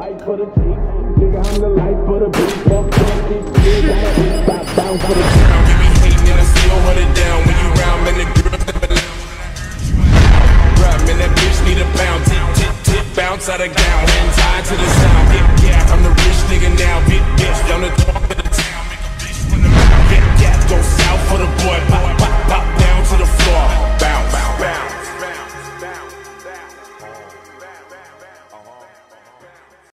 fight for the team. Nigga, I'm the life for the beat. Walk 20 years, got a beat, bounce for the town. Give me hate, and I still 100